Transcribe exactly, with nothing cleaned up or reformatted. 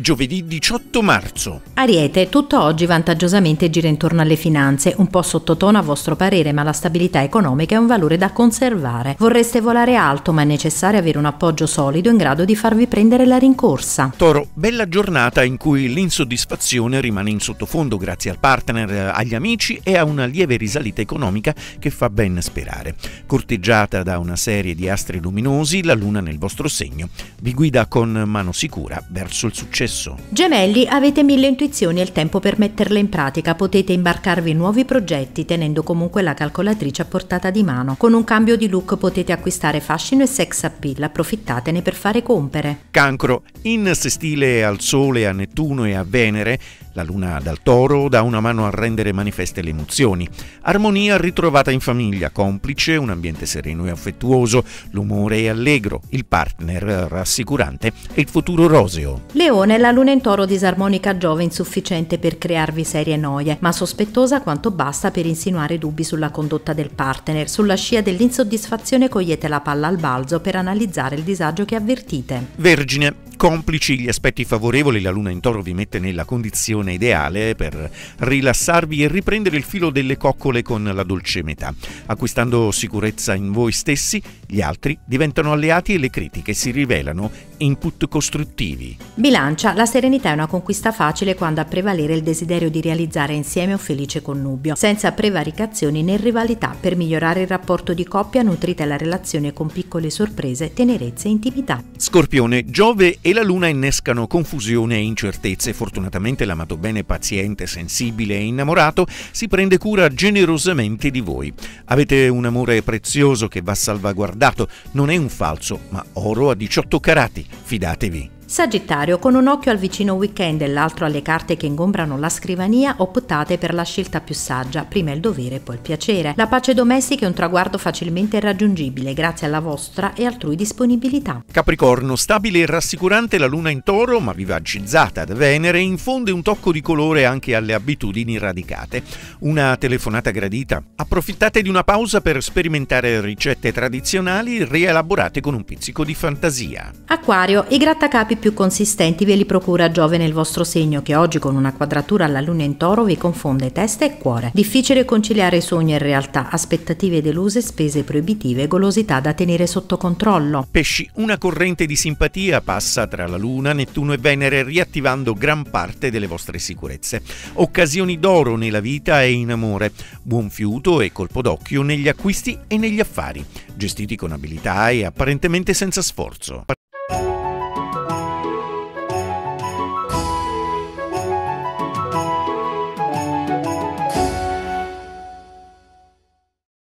giovedì diciotto marzo. Ariete, tutto oggi vantaggiosamente gira intorno alle finanze, un po' sottotono a vostro parere, ma la stabilità economica è un valore da conservare. Vorreste volare alto, ma è necessario avere un appoggio solido in grado di farvi prendere la rincorsa. Toro, bella giornata in cui l'insoddisfazione rimane in sottofondo grazie al partner, agli amici e a una lieve risalita economica che fa ben sperare. Corteggiata da una serie di astri luminosi, la luna nel vostro segno vi guida con mano sicura verso il successo. Gemelli, avete mille intuizioni e il tempo per metterle in pratica. Potete imbarcarvi in nuovi progetti tenendo comunque la calcolatrice a portata di mano. Con un cambio di look potete acquistare fascino e sex appeal, approfittatene per fare compere. Cancro, in sestile al Sole, a Nettuno e a Venere, la luna dal Toro dà una mano a rendere manifeste le emozioni. Armonia ritrovata in famiglia, complice, un ambiente sereno e affettuoso, l'umore è allegro, il partner rassicurante e il futuro roseo. Leone, la luna in Toro disarmonica Giove insufficiente per crearvi serie noie, ma sospettosa quanto basta per insinuare dubbi sulla condotta del partner. Sulla scia dell'insoddisfazione cogliete la palla al balzo per analizzare il disagio che avvertite. Vergine, complici gli aspetti favorevoli, la luna in Toro vi mette nella condizione ideale per rilassarvi e riprendere il filo delle coccole con la dolce metà. Acquistando sicurezza in voi stessi, gli altri diventano alleati e le critiche si rivelano input costruttivi. Bilancia, la serenità è una conquista facile quando ha prevalere il desiderio di realizzare insieme un felice connubio, senza prevaricazioni né rivalità. Per migliorare il rapporto di coppia nutrite la relazione con piccole sorprese, tenerezze e intimità. Scorpione, Giove e la luna innescano confusione e incertezze. Fortunatamente l'amato bene paziente, sensibile e innamorato si prende cura generosamente di voi. Avete un amore prezioso che va salvaguardato, non è un falso, ma oro a diciotto carati. Fidatevi. Sagittario, con un occhio al vicino weekend e l'altro alle carte che ingombrano la scrivania, optate per la scelta più saggia, prima il dovere e poi il piacere. La pace domestica è un traguardo facilmente raggiungibile grazie alla vostra e altrui disponibilità. Capricorno, stabile e rassicurante la luna in Toro, ma vivacizzata da Venere, infonde un tocco di colore anche alle abitudini radicate. Una telefonata gradita. Approfittate di una pausa per sperimentare ricette tradizionali rielaborate con un pizzico di fantasia. Acquario, i grattacapi più consistenti ve li procura Giove nel vostro segno, che oggi con una quadratura alla luna in Toro vi confonde testa e cuore. Difficile conciliare sogno e realtà, aspettative deluse, spese proibitive, golosità da tenere sotto controllo. Pesci, una corrente di simpatia passa tra la luna, Nettuno e Venere, riattivando gran parte delle vostre sicurezze. Occasioni d'oro nella vita e in amore, buon fiuto e colpo d'occhio negli acquisti e negli affari, gestiti con abilità e apparentemente senza sforzo.